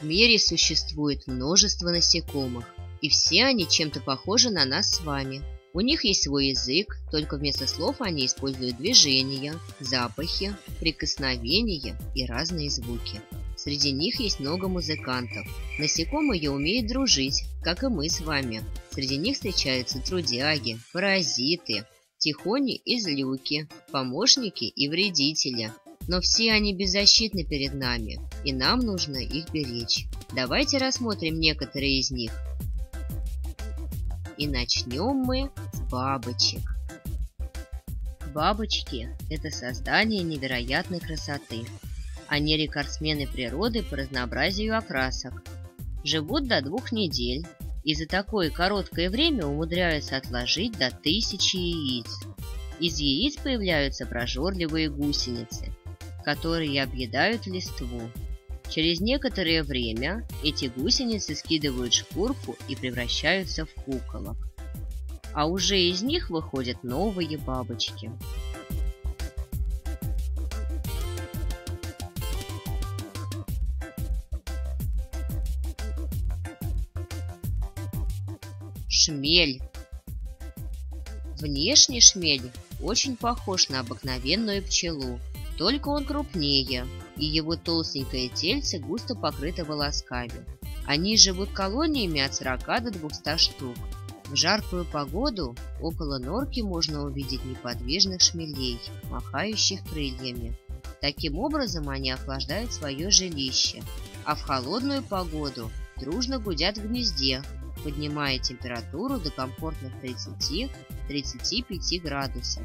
мире существует множество насекомых, и все они чем-то похожи на нас с вами. У них есть свой язык, только вместо слов они используют движения, запахи, прикосновения и разные звуки. Среди них есть много музыкантов. Насекомые умеют дружить, как и мы с вами. Среди них встречаются трудяги, паразиты, тихони и злюки, помощники и вредители. Но все они беззащитны перед нами, и нам нужно их беречь. Давайте рассмотрим некоторые из них. И начнем мы с бабочек. Бабочки – это создания невероятной красоты. Они рекордсмены природы по разнообразию окрасок. Живут до 2 недель и за такое короткое время умудряются отложить до 1000 яиц. Из яиц появляются прожорливые гусеницы, которые объедают листву. Через некоторое время эти гусеницы скидывают шкурку и превращаются в куколок. А уже из них выходят новые бабочки. Шмель. Внешне шмель очень похож на обыкновенную пчелу, только он крупнее, и его толстенькое тельце густо покрыто волосками. Они живут колониями от 40 до 200 штук. В жаркую погоду около норки можно увидеть неподвижных шмелей, махающих крыльями. Таким образом они охлаждают свое жилище, а в холодную погоду дружно гудят в гнезде, поднимая температуру до комфортных 30-35 градусов.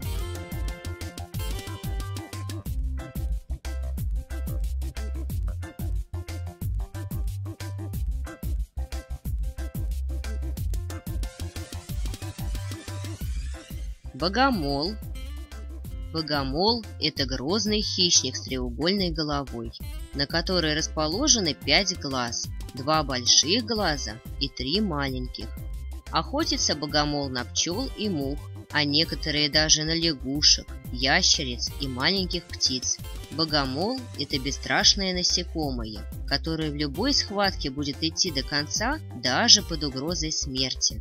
Богомол. Богомол – это грозный хищник с треугольной головой, на которой расположены 5 глаз, 2 больших глаза и 3 маленьких. Охотится богомол на пчел и мух, а некоторые даже на лягушек, ящериц и маленьких птиц. Богомол – это бесстрашное насекомое, которое в любой схватке будет идти до конца, даже под угрозой смерти.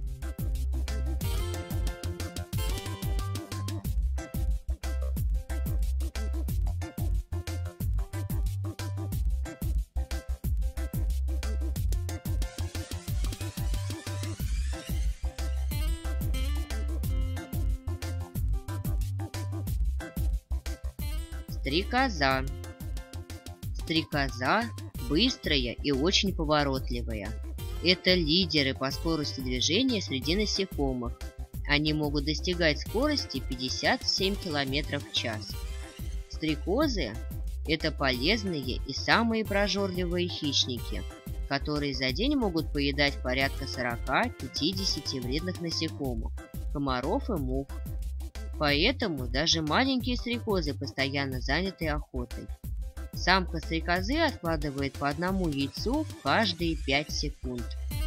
Стрекоза. Стрекоза быстрая и очень поворотливая. Это лидеры по скорости движения среди насекомых. Они могут достигать скорости 57 км в час. Стрекозы – это полезные и самые прожорливые хищники, которые за день могут поедать порядка 40-50 вредных насекомых, комаров и мух. Поэтому даже маленькие стрекозы постоянно заняты охотой. Самка стрекозы откладывает по одному яйцу каждые 5 секунд.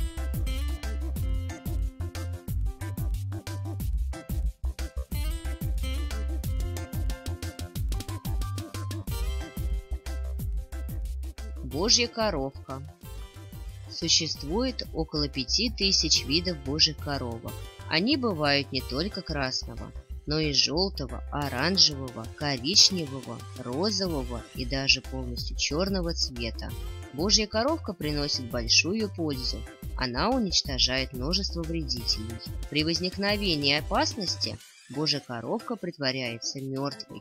Божья коровка. Существует около 5000 видов божьих коровок. Они бывают не только красного, но и желтого, оранжевого, коричневого, розового и даже полностью черного цвета. Божья коровка приносит большую пользу. Она уничтожает множество вредителей. При возникновении опасности Божья коровка притворяется мертвой.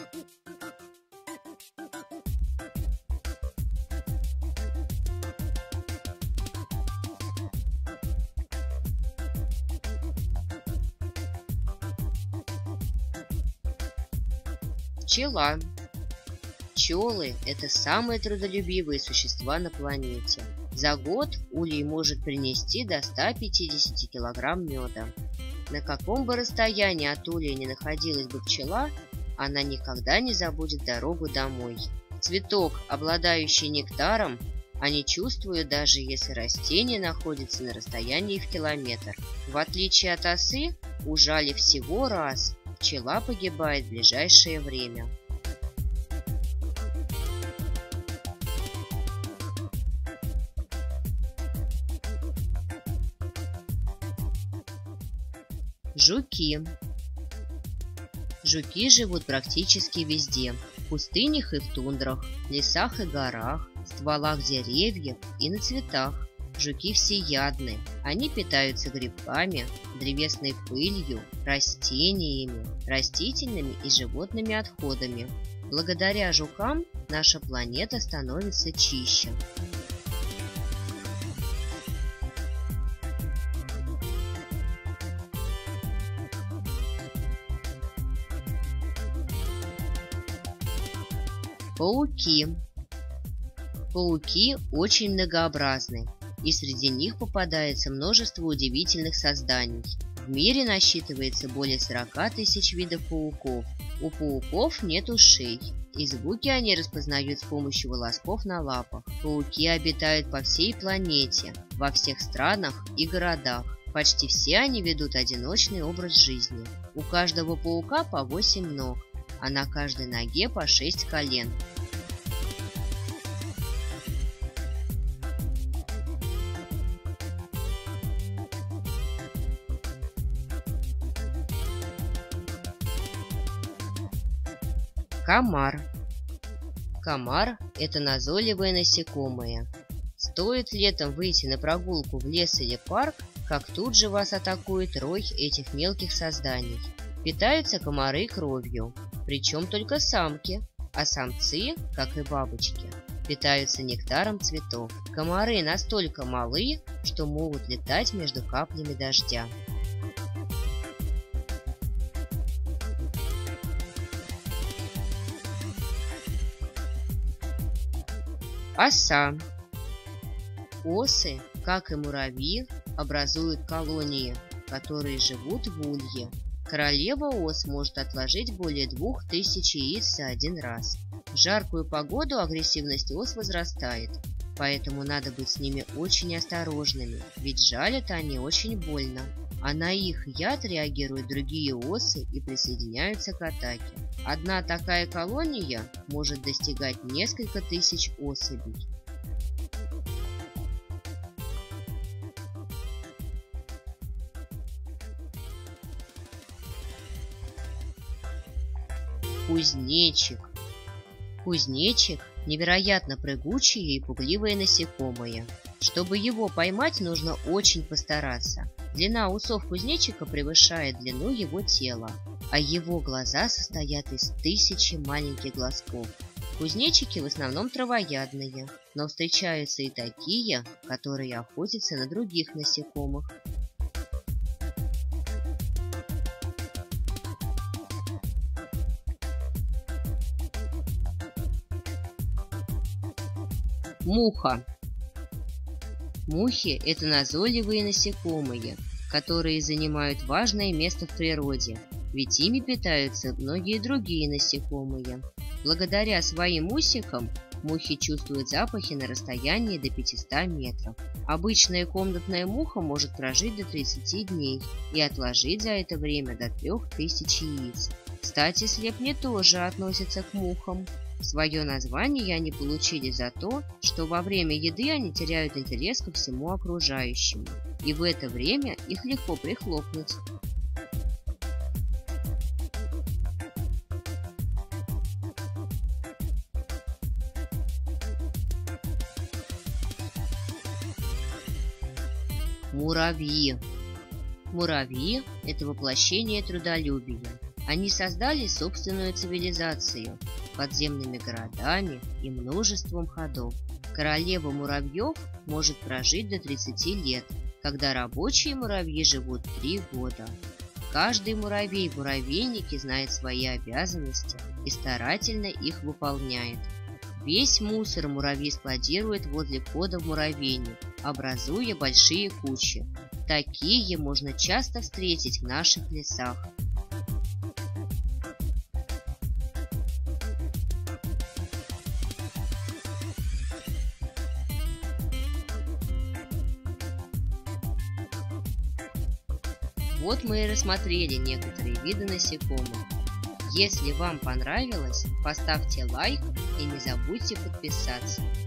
Пчела. Пчелы – это самые трудолюбивые существа на планете. За год улей может принести до 150 кг меда. На каком бы расстоянии от улья ни находилась бы пчела, она никогда не забудет дорогу домой. Цветок, обладающий нектаром, они чувствуют, даже если растение находится на расстоянии в километр. В отличие от осы, ужалив всего раз, пчела погибает в ближайшее время. Жуки. Жуки живут практически везде – в пустынях и в тундрах, лесах и горах, стволах деревьев и на цветах. Жуки всеядны. Они питаются грибками, древесной пылью, растениями, растительными и животными отходами. Благодаря жукам наша планета становится чище. Пауки. Пауки очень многообразны, и среди них попадается множество удивительных созданий. В мире насчитывается более 40 тысяч видов пауков. У пауков нет ушей, и звуки они распознают с помощью волосков на лапах. Пауки обитают по всей планете, во всех странах и городах. Почти все они ведут одиночный образ жизни. У каждого паука по 8 ног, а на каждой ноге по 6 колен. Комар. Комар – это назойливое насекомое. Стоит летом выйти на прогулку в лес или парк, как тут же вас атакует рой этих мелких созданий. Питаются комары кровью, причем только самки, а самцы, как и бабочки, питаются нектаром цветов. Комары настолько малы, что могут летать между каплями дождя. Оса. Осы, как и муравьи, образуют колонии, которые живут в улье. Королева ос может отложить более 2000 яиц за один раз. В жаркую погоду агрессивность ос возрастает, поэтому надо быть с ними очень осторожными, ведь жалят они очень больно. А на их яд реагируют другие осы и присоединяются к атаке. Одна такая колония может достигать несколько тысяч особей. Кузнечик. Кузнечик – невероятно прыгучее и пугливое насекомое. Чтобы его поймать, нужно очень постараться. Длина усов кузнечика превышает длину его тела, а его глаза состоят из 1000 маленьких глазков. Кузнечики в основном травоядные, но встречаются и такие, которые охотятся на других насекомых. Муха. Мухи – это назойливые насекомые, которые занимают важное место в природе, ведь ими питаются многие другие насекомые. Благодаря своим усикам мухи чувствуют запахи на расстоянии до 500 метров. Обычная комнатная муха может прожить до 30 дней и отложить за это время до 3000 яиц. Кстати, слепни тоже относятся к мухам. Свое название они получили за то, что во время еды они теряют интерес ко всему окружающему, и в это время их легко прихлопнуть. Муравьи. Муравьи – это воплощение трудолюбия. Они создали собственную цивилизацию подземными городами и множеством ходов. Королева муравьев может прожить до 30 лет, когда рабочие муравьи живут 3 года. Каждый муравей в муравейнике знает свои обязанности и старательно их выполняет. Весь мусор муравьи складируют возле входа в муравейник, образуя большие кучи. Такие можно часто встретить в наших лесах. Вот мы и рассмотрели некоторые виды насекомых. Если вам понравилось, поставьте лайк и не забудьте подписаться.